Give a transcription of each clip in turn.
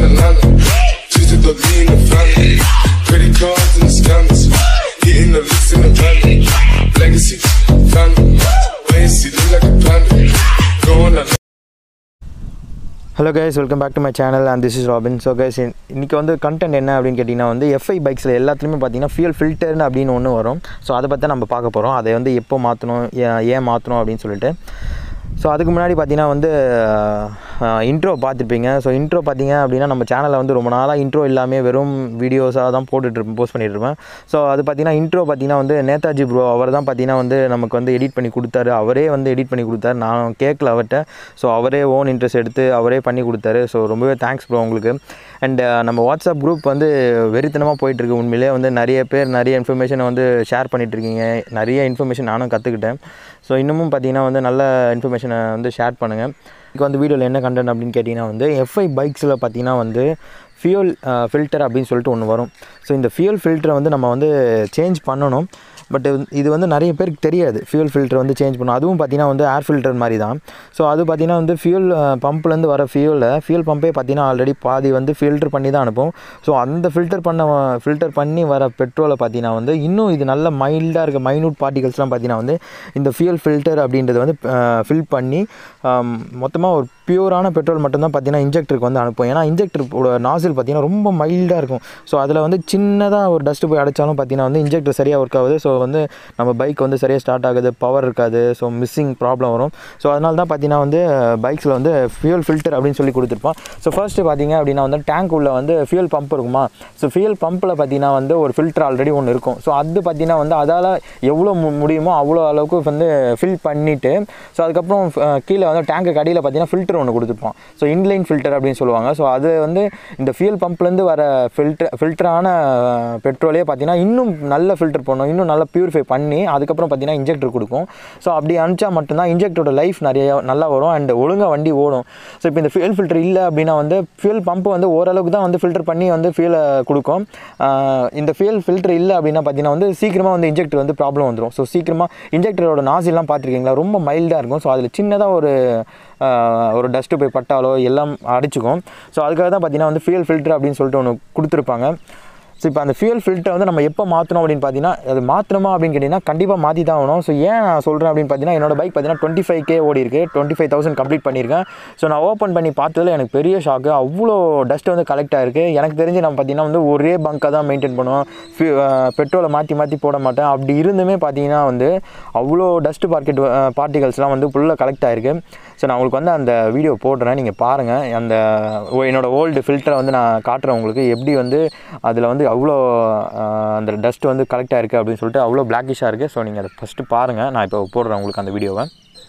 Atlanta. Just to be in the family. Credit cards and the scammers. Hitting the licks in the van. Legacy, family. Wait and see, look like a panda. Going on. Hello guys, welcome back to my channel and this is Robin. So guys, இன்னைக்கு வந்து content என்ன அப்படின்னு கேட்டிங்கன்னா வந்து FI பைக்ஸில் எல்லாத்துலேயுமே பார்த்தீங்கன்னா fuel ஃபில்டர்னு அப்படின்னு ஒன்று வரும். ஸோ அதை பற்றி நம்ம பார்க்க போகிறோம். அதை வந்து எப்போ மாற்றணும், ஏன் மாற்றணும் அப்படின்னு சொல்லிட்டு. ஸோ அதுக்கு முன்னாடி பார்த்தீங்கன்னா வந்து இன்ட்ரோ பார்த்துருப்பீங்க. ஸோ இன்ட்ரோ பார்த்தீங்க அப்படின்னா நம்ம சேனலில் வந்து ரொம்ப நாளாக இன்ட்ரோ இல்லாமல் வெறும் வீடியோஸாக தான் போஸ்ட் பண்ணிகிட்ருப்பேன். ஸோ அது பார்த்தீங்கன்னா இன்ட்ரோ பார்த்தீங்கன்னா வந்து நேதாஜி ப்ரோ அவர் தான் பார்த்தீங்கன்னா வந்து நமக்கு வந்து எடிட் பண்ணி கொடுத்தாரு. அவரே வந்து எடிட் பண்ணி கொடுத்தாரு. நான் கேட்கல அவர்கிட்ட. ஸோ அவரே ஓன் இன்ட்ரெஸ்ட் எடுத்து அவரே பண்ணி கொடுத்தாரு. ஸோ ரொம்பவே தேங்க்ஸ் ப்ரோ உங்களுக்கு. அண்ட் நம்ம வாட்ஸ்அப் குரூப் வந்து வெறித்தனமாக போயிட்டுருக்கு. உண்மையிலே வந்து நிறைய பேர் நிறைய இன்ஃபர்மேஷனை வந்து ஷேர் பண்ணிகிட்ருக்கீங்க. நிறைய இன்ஃபர்மேஷன் நானும் கற்றுக்கிட்டேன். ஸோ இன்னமும் பார்த்தீங்கன்னா வந்து நல்ல இன்ஃபர்மேஷனை வந்து ஷேர் பண்ணுங்கள். இப்போ வந்து வீடியோவில் என்ன கண்டென்ட் அப்படின்னு கேட்டிங்கன்னா வந்து FI பைக்ஸில் பார்த்தீங்கன்னா வந்து ஃபியூல் ஃபில்டர் அப்படின்னு சொல்லிட்டு ஒன்று வரும். ஸோ இந்த ஃபியூல் ஃபில்டரை வந்து நம்ம வந்து சேஞ்ச் பண்ணணும். பட் இது வந்து நிறைய பேருக்கு தெரியாது. ஃபியூல் ஃபில்டர் வந்து சேஞ்ச் பண்ணணும். அதுவும் பார்த்தீங்கன்னா வந்து ஏர் ஃபில்டர் மாதிரி தான். ஸோ அது பார்த்தீங்கன்னா வந்து ஃபியூல் பம்ப்லேருந்து வர ஃபியூல் பம்பே பார்த்தீங்கன்னா ஆல்ரெடி பாதி வந்து ஃபில்டர் பண்ணி தான் அனுப்பும். ஸோ அந்த ஃபில்டர் பண்ணி வர பெட்ரோலை பார்த்தீங்கன்னா வந்து இன்னும் இது நல்ல மைல்டாக இருக்க மைனூட் பார்ட்டிகல்ஸ்லாம் பார்த்தீங்கன்னா வந்து இந்த ஃபியூல் ஃபில்டர் அப்படின்றது வந்து ஃபில் பண்ணி மொத்தமாக ஒரு பியூரான பெட்ரோல் மட்டும்தான் பார்த்தீங்கன்னா இன்ஜெக்டருக்கு வந்து அனுப்பும். ஏன்னா இன்ஜெக்டரோட நாசில் பார்த்தீங்கன்னா ரொம்ப மைல்டாக இருக்கும். ஸோ அதில் வந்து சின்னதாக ஒரு டஸ்ட்டு போய் அடைச்சாலும் பார்த்தீங்கன்னா வந்து இன்ஜெக்டர் சரியாக ஒர்க் ஆகுது. ஸோ வந்து நம்ம பைக் வந்து சரியாக ஸ்டார்ட் ஆகுது, பவர் இருக்காது. ஸோ மிஸ்ஸிங் ப்ராப்ளம் வரும். ஸோ அதனால தான் பார்த்தீங்கன்னா வந்து பைக்ஸில் வந்து ஃபியூல் ஃபில்டர் அப்படின்னு சொல்லி கொடுத்துருப்போம். ஸோ ஃபர்ஸ்ட்டு பார்த்தீங்க அப்படின்னா வந்து டேங்க் உள்ள வந்து ஃபியூல் பம்ப் இருக்குமா. ஸோ ஃபியூல் பம்பில் பார்த்தீங்கன்னா வந்து ஒரு ஃபில்டர் ஆல்ரெடி ஒன்று இருக்கும். ஸோ அது பார்த்தீங்கன்னா வந்து அதால் எவ்வளோ முடியுமோ அவ்வளோ அளவுக்கு வந்து ஃபில் பண்ணிவிட்டு ஸோ அதுக்கப்புறம் கீழே வந்து டேங்க்கு அடியில் பார்த்தீங்கன்னா ஃபில்டர் ஒன்று கொடுத்துருப்போம். ஸோ இன்லைன் ஃபில்டர் அப்படின்னு சொல்லுவாங்க. ஸோ அது வந்து இந்த ஃபியூல் பம்ப்லேருந்து வர ஃபில்டரான பெட்ரோலே பார்த்தீங்கன்னா இன்னும் நல்ல ஃபில்டர் பண்ணணும், இன்னும் நல்லா பியூரிஃபை பண்ணி அதுக்கப்புறம் பார்த்தீங்கன்னா இன்ஜெக்டர் கொடுக்கும். ஸோ அப்படி அனுப்பிச்சா மட்டும்தான் இன்ஜெக்டரோட லைஃப் நல்லா வரும் அண்ட் ஒழுங்காக வண்டி ஓடும். ஸோ இப்போ இந்த ஃபியூல் ஃபில்டர் இல்லை அப்படின்னா வந்து ஃபியூல் பம்ப் வந்து ஓரளவுக்கு தான் வந்து ஃபில்டர் பண்ணி வந்து ஃபியூலை கொடுக்கும். இந்த ஃபியூல் ஃபில்டர் இல்லை அப்படின்னா பார்த்தீங்கன்னா வந்து சீக்கிரமாக வந்து இன்ஜெக்டர் வந்து ப்ராப்ளம் வந்துடும். ஸோ சீக்கிரமாக இன்ஜெக்டரோட நாசிலாம் பார்த்துருக்கீங்களா, ரொம்ப மைல்டாக இருக்கும். ஸோ அதில் சின்னதாக ஒரு டஸ்ட்டு போய் பட்டாலோ எல்லாம் அடிச்சுக்கும். ஸோ அதுக்காக தான் பார்த்தீங்கன்னா வந்து ஃபியூல் ஃபில்டர் அப்படின்னு சொல்லிட்டு ஒன்று கொடுத்துருப்பாங்க. ஸோ இப்போ அந்த ஃபியூல் ஃபில்டர் வந்து நம்ம எப்போ மாற்றணும் அப்படின்னு பார்த்தீங்கன்னா அது மாற்றணுமா அப்படின்னு கேட்டிங்கன்னா கண்டிப்பாக மாற்றி தான் ஆகணும். ஸோ ஏன் நான் சொல்கிறேன் அப்படின்னு பார்த்தீங்கன்னா என்னோட பைக் பார்த்தீங்கன்னா 25K ஓடி இருக்குது, 25,000 கம்ப்ளீட் பண்ணியிருக்கேன். ஸோ நான் ஓப்பன் பண்ணி பார்த்ததில் எனக்கு பெரிய ஷாக்கு. அவ்வளோ டஸ்ட் வந்து கலெக்ட் ஆகிருக்கு. எனக்கு தெரிஞ்சு நம்ம பார்த்தீங்கன்னா வந்து ஒரே பங்காக தான் மெயின்டைன் பண்ணுவோம். பெட்ரோலை மாற்றி போட மாட்டேன். அப்படி இருந்துமே பார்த்தீங்கன்னா வந்து அவ்வளோ டஸ்ட்டு பார்ட்டிகல்ஸ்லாம் வந்து ஃபுல்லாக கலெக்ட் ஆகிருக்கு. ஸோ நான் உங்களுக்கு வந்து அந்த வீடியோ போடுறேன், நீங்கள் பாருங்கள். என்னோடய ஓல்டு ஃபில்டரை வந்து நான் காட்டுறேன் உங்களுக்கு எப்படி வந்து அதில் வந்து அவ்வளோ அந்த டஸ்ட் வந்து கலெக்ட் ஆகிருக்கு அப்படின்னு சொல்லிட்டு அவ்வளோ பிளாக்கிஷாக இருக்குது. ஸோ நீங்கள் அதை ஃபஸ்ட்டு பாருங்கள். நான் இப்போ போடுறேன் உங்களுக்கு அந்த வீடியோவை.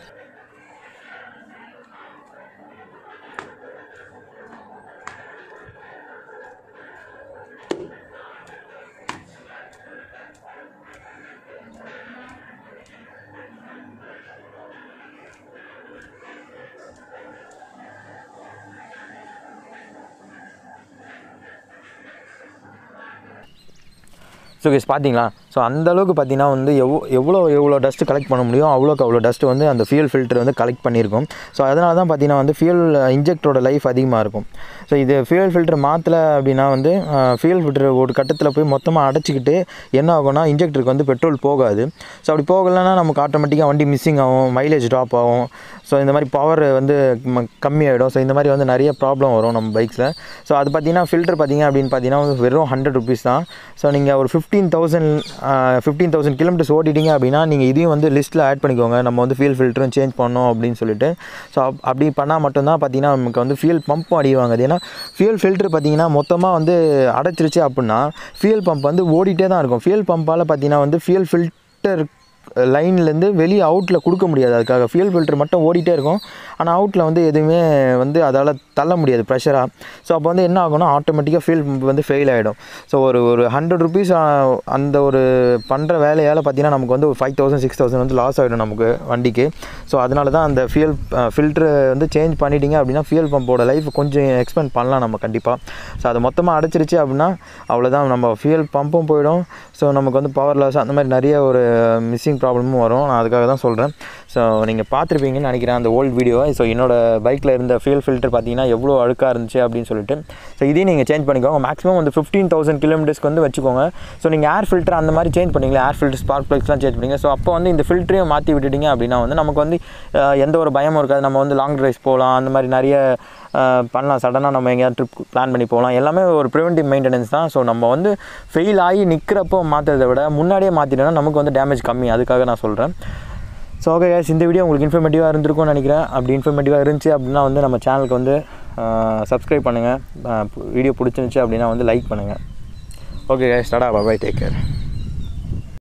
ஸோ கைஸ் பார்த்தீங்களா. ஸோ அந்தளவுக்கு பார்த்தீங்கன்னா வந்து எவ்வளோ டஸ்ட்டு கலெக்ட் பண்ண முடியும் அவ்வளோக்கு அவ்வளோ டஸ்ட்டு வந்து அந்த ஃபியூல் ஃபில்டர் வந்து கலெக்ட் பண்ணியிருக்கும். ஸோ அதனால தான் பார்த்தீங்கன்னா வந்து ஃபியூல் இன்ஜெக்டரோட லைஃப் அதிகமாக இருக்கும். ஸோ இது ஃபியூல் ஃபில்டர் மாற்றலை அப்படின்னா வந்து ஃபியூல் ஃபில்டர் ஒரு கட்டத்தில் போய் மொத்தமாக அடைச்சிக்கிட்டு என்ன ஆகும்னா இன்ஜெக்டருக்கு வந்து பெட்ரோல் போகாது. ஸோ அப்படி போகலைன்னா நமக்கு ஆட்டோமேட்டிக்காக வண்டி மிஸ்ஸிங் ஆகும், மைலேஜ் ட்ராப் ஆகும். ஸோ இந்த மாதிரி பவர் வந்து கம்மியாகிடும். ஸோ இந்த மாதிரி வந்து நிறைய ப்ராப்ளம் வரும் நம்ம பைக்ஸில். ஸோ அது பார்த்தீங்கன்னா ஃபில்டர் பார்த்தீங்க அப்படின்னு பார்த்தீங்கன்னா வெறும் 100 rupees தான். ஸோ நீங்கள் ஒரு 15,000 கிலோமீட்டர்ஸ் ஓட்டிட்டீங்க அப்படின்னா நீங்கள் இதையும் வந்து லிஸ்ட்டில் ஆட் பண்ணிக்கோங்க. நம்ம வந்து ஃபியூல் ஃபில்டரும் சேஞ்ச் பண்ணோம் அப்படின்னு சொல்லிட்டு. ஸோ அப்படி பண்ணால் மட்டும்தான் பார்த்தீங்கன்னா நமக்கு வந்து ஃபியூல் பம்பும் அடிவாங்குது. ஏன்னா ஃபியூல் ஃபில்டர் பார்த்தீங்கன்னா மொத்தமாக வந்து அடைச்சிருச்சு அப்படின்னா ஃபியூல் பம்ப் வந்து ஓடிட்டே தான் இருக்கும். ஃபியூல் பம்பால் பார்த்தீங்கன்னா வந்து ஃபியூல் ஃபில்டர் லைன்லேருந்து வெளியே அவுட்டில் கொடுக்க முடியாது. அதுக்காக ஃபியூல் ஃபில்டர் மட்டும் ஓடிட்டே இருக்கும். ஆனால் அவுட்டில் வந்து எதுவுமே வந்து அதால் தள்ள முடியாது ப்ரெஷராக. ஸோ அப்போ வந்து என்ன ஆகும்னா ஆட்டோமேட்டிக்காக ஃபியூல் பம்ப் வந்து ஃபெயில் ஆகிடும். ஸோ ஒரு 100 rupees அந்த ஒரு பண்ணுற வேலையால் பார்த்திங்கன்னா நமக்கு வந்து ஒரு 5,000 6,000 வந்து லாஸ் ஆகிடும் நமக்கு வண்டிக்கு. ஸோ அதனால தான் அந்த ஃபில்ட்ரு வந்து சேஞ்ச் பண்ணிட்டீங்க அப்படின்னா ஃபியூல் பம்போட லைஃப் கொஞ்சம் எக்ஸ்பெண்ட் பண்ணலாம் நம்ம கண்டிப்பாக. ஸோ அதை மொத்தமாக அடைச்சிருச்சு அப்படின்னா அவ்வளோதான், நம்ம ஃபியூல் பம்பும் போயிடும். ஸோ நமக்கு வந்து பவர் லாஸ் அந்த மாதிரி நிறைய ஒரு மிஸ்ஸிங் ஃபில்டரிங் ப்ராப்ளமும் வரும். நான் அதுக்காக தான் சொல்கிறேன். ஸோ நீங்கள் பார்த்துருப்பீங்கன்னு நினைக்கிறேன் அந்த ஓல்டு வீடியோ. ஸோ என்னோடய பைக்கில் இருந்த ஃபியூல் ஃபில்டர் பார்த்தீங்கன்னா எவ்வளோ அழுக்காக இருந்துச்சு அப்படின்னு சொல்லிட்டு. ஸோ இதையும் நீங்கள் சேஞ்ச் பண்ணிக்கோங்க. மேக்ஸிமம் வந்து 15,000 கிலோமீட்டர்ஸ்க்கு வந்து வச்சுக்கோங்க. ஸோ நீங்கள் ஏர் ஃபில்டர் அந்த மாதிரி சேஞ்ச் பண்ணிங்களா, ஏர் ஃபில்டர் ஸ்பார்க் ப்ளக்ஸ்லாம் சேஞ்ச் பண்ணிங்க. ஸோ அப்போ வந்து இந்த ஃபில்டரையும் மாற்றி விட்டுட்டிங்க அப்படின்னா வந்து நமக்கு வந்து எந்த ஒரு பயமும் இருக்காது. நம்ம வந்து லாங் ட்ரைவ்ஸ் போகலாம், அந்த மாதிரி நிறைய பண்ணலாம். சடனாக நம்ம எங்கேயாவது ட்ரிப் பிளான் பண்ணி போகலாம். எல்லாமே ஒரு ப்ரிவென்டிவ் மெயின்டெனன்ஸ் தான். ஸோ நம்ம வந்து ஃபெயில் ஆகி நிற்கிறப்போ மாற்றுறதை விட முன்னாடியே மாற்றிட்டோன்னா நமக்கு வந்து டேமேஜ் கம்மி. அதுக்காக நான் சொல்கிறேன். ஸோ ஓகே கைஸ், இந்த வீடியோ உங்களுக்கு இன்ஃபர்மேட்டிவாக இருந்திருக்கும்னு நினைக்கிறேன். அப்படி இன்ஃபர்மேட்டிவாக இருந்துச்சு அப்படின்னா வந்து நம்ம சேனலுக்கு வந்து சப்ஸ்கிரைப் பண்ணுங்கள். வீடியோ பிடிச்சிருந்துச்சு அப்படின்னா வந்து லைக் பண்ணுங்கள். Okay guys, tata, bye, take care.